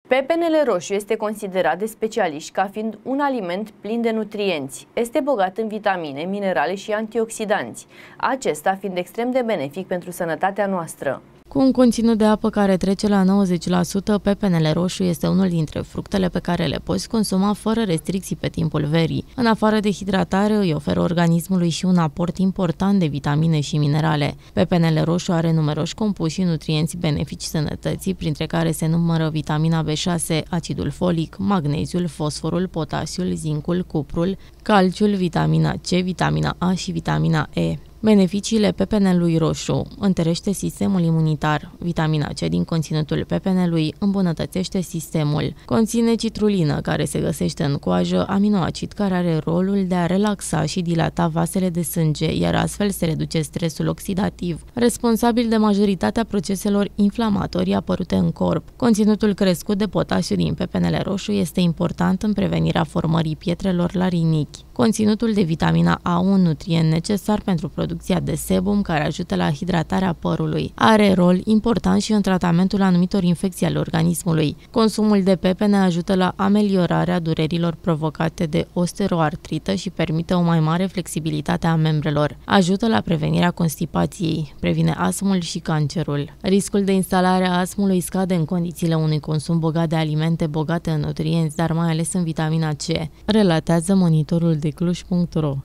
Pepenele roșu este considerat de specialiști ca fiind un aliment plin de nutrienți. Este bogat în vitamine, minerale și antioxidanți, acesta fiind extrem de benefic pentru sănătatea noastră. Cu un conținut de apă care trece la 90%, pepenele roșu este unul dintre fructele pe care le poți consuma fără restricții pe timpul verii. În afară de hidratare, îi oferă organismului și un aport important de vitamine și minerale. Pepenele roșu are numeroși compuși și nutrienți benefici sănătății, printre care se numără vitamina B6, acidul folic, magneziul, fosforul, potasiul, zincul, cuprul, calciul, vitamina C, vitamina A și vitamina E. Beneficiile pepenelui roșu: întărește sistemul imunitar. Vitamina C din conținutul pepenelui îmbunătățește sistemul. Conține citrulină, care se găsește în coajă, aminoacid care are rolul de a relaxa și dilata vasele de sânge, iar astfel se reduce stresul oxidativ, responsabil de majoritatea proceselor inflamatorii apărute în corp. Conținutul crescut de potasiu din pepenele roșu este important în prevenirea formării pietrelor la rinichi. Conținutul de vitamina A, un nutrient necesar pentru producția de sebum care ajută la hidratarea părului. Are rol important și în tratamentul anumitor infecții ale organismului. Consumul de pepene ajută la ameliorarea durerilor provocate de osteoartrită și permite o mai mare flexibilitate a membrelor. Ajută la prevenirea constipației, previne astmul și cancerul. Riscul de instalare a astmului scade în condițiile unui consum bogat de alimente bogate în nutrienți, dar mai ales în vitamina C, relatează monitorul de Cluj.ro.